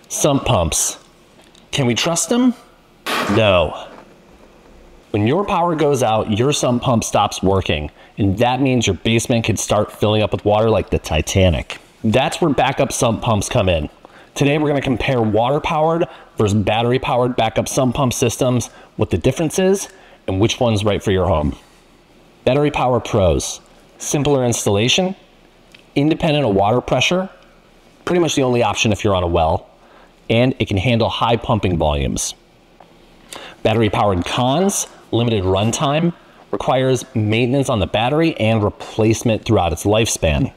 Sump pumps. Can we trust them? No. When your power goes out, your sump pump stops working, and that means your basement could start filling up with water like the Titanic. That's where backup sump pumps come in. Today we're going to compare water-powered versus battery-powered backup sump pump systems, what the difference is, and which one's right for your home. Battery power pros: simpler installation, independent of water pressure, pretty much the only option if you're on a well, and it can handle high pumping volumes. Battery powered cons: limited runtime, requires maintenance on the battery and replacement throughout its lifespan.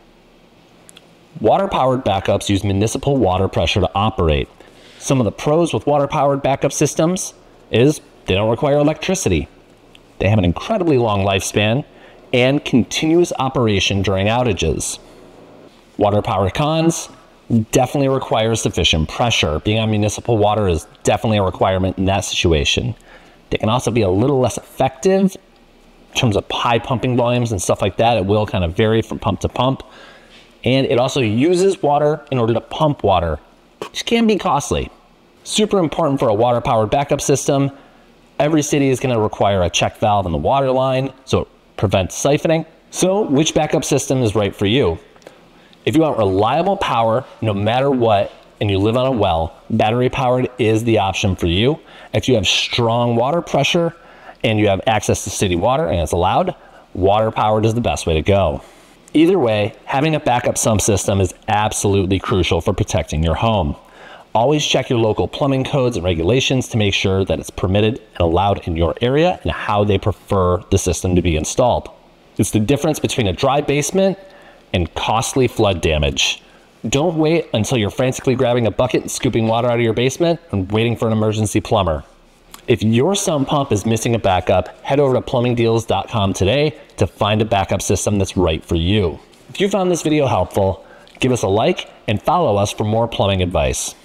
Water-powered backups use municipal water pressure to operate. Some of the pros with water-powered backup systems is they don't require electricity. They have an incredibly long lifespan and continuous operation during outages. Water-powered cons definitely require sufficient pressure. Being on municipal water is definitely a requirement in that situation. They can also be a little less effective in terms of high pumping volumes and stuff like that. It will kind of vary from pump to pump. And it also uses water in order to pump water, which can be costly. Super important for a water-powered backup system. Every city is going to require a check valve in the water line, so it prevents siphoning. So which backup system is right for you? If you want reliable power, no matter what, and you live on a well, battery-powered is the option for you. If you have strong water pressure and you have access to city water and it's allowed, water-powered is the best way to go. Either way, having a backup sump system is absolutely crucial for protecting your home. Always check your local plumbing codes and regulations to make sure that it's permitted and allowed in your area and how they prefer the system to be installed. It's the difference between a dry basement and costly flood damage. Don't wait until you're frantically grabbing a bucket and scooping water out of your basement and waiting for an emergency plumber. If your sump pump is missing a backup, head over to plumbingdeals.com today to find a backup system that's right for you. If you found this video helpful, give us a like and follow us for more plumbing advice.